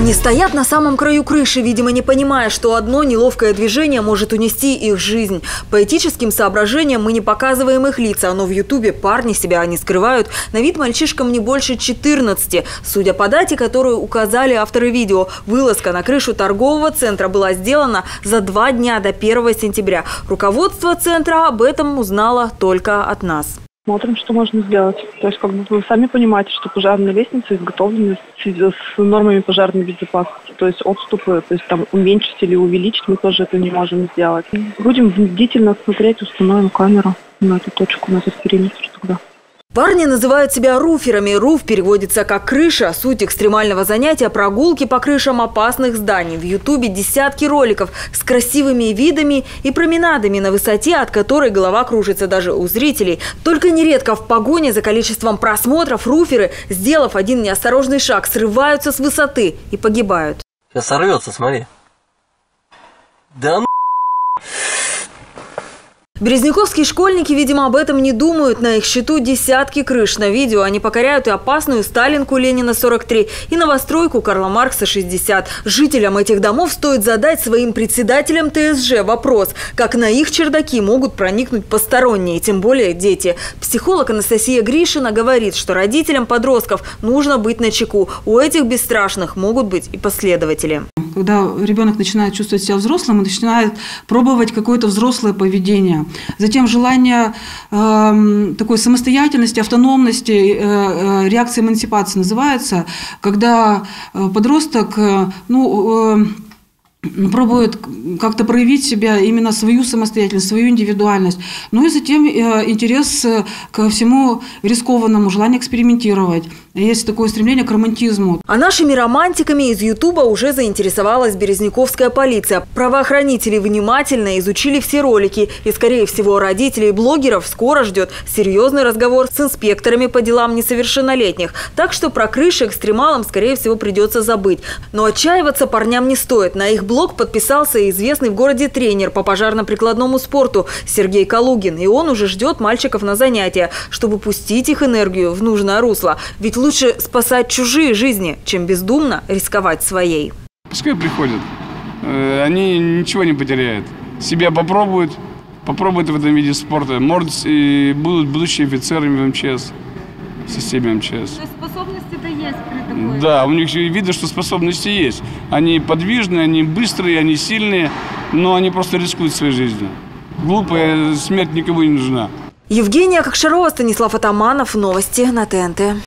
Они стоят на самом краю крыши, видимо, не понимая, что одно неловкое движение может унести их жизнь. По этическим соображениям мы не показываем их лица, но в Ютубе парни себя не скрывают. На вид мальчишкам не больше 14. Судя по дате, которую указали авторы видео, вылазка на крышу торгового центра была сделана за 2 дня до 1 сентября. Руководство центра об этом узнало только от нас. Смотрим, что можно сделать. То есть, вы сами понимаете, что пожарные лестницы изготовлены с нормами пожарной безопасности. То есть отступы, то есть там уменьшить или увеличить мы тоже это не можем сделать. Будем бдительно смотреть, установим камеру на эту точку, на этот периметр тогда. Парни называют себя руферами. Руф переводится как «крыша». Суть экстремального занятия – прогулки по крышам опасных зданий. В Ютубе десятки роликов с красивыми видами и променадами на высоте, от которой голова кружится даже у зрителей. Только нередко в погоне за количеством просмотров руферы, сделав один неосторожный шаг, срываются с высоты и погибают. Сейчас сорвется, смотри. Да ну... Березняковские школьники, видимо, об этом не думают. На их счету десятки крыш. На видео они покоряют и опасную Сталинку Ленина 43, и новостройку Карла Маркса 60. Жителям этих домов стоит задать своим председателям ТСЖ вопрос, как на их чердаки могут проникнуть посторонние, тем более дети. Психолог Анастасия Гришина говорит, что родителям подростков нужно быть начеку. У этих бесстрашных могут быть и последователи. Когда ребенок начинает чувствовать себя взрослым, он начинает пробовать какое-то взрослое поведение. Затем желание такой самостоятельности, автономности, реакция эмансипации называется, когда подросток пробует как-то проявить себя, именно свою самостоятельность, свою индивидуальность. Ну и затем интерес ко всему рискованному, желание экспериментировать. Есть такое стремление к романтизму. А нашими романтиками из Ютуба уже заинтересовалась березняковская полиция. Правоохранители внимательно изучили все ролики. И, скорее всего, родителей блогеров скоро ждет серьезный разговор с инспекторами по делам несовершеннолетних. Так что про крыши экстремалам, скорее всего, придется забыть. Но отчаиваться парням не стоит. На их блог подписался известный в городе тренер по пожарно-прикладному спорту Сергей Калугин. И он уже ждет мальчиков на занятия, чтобы пустить их энергию в нужное русло. Ведь лучше спасать чужие жизни, чем бездумно рисковать своей. Пускай приходят. Они ничего не потеряют. Себя попробуют в этом виде спорта. Может, и будут будущими офицерами в МЧС, в системе МЧС. То есть способности-то есть при такой? Да, у них видно, что способности есть. Они подвижные, они быстрые, они сильные, но они просто рискуют своей жизнью. Глупая смерть никому не нужна. Евгения Кокшарова, Станислав Атаманов. Новости на ТНТ.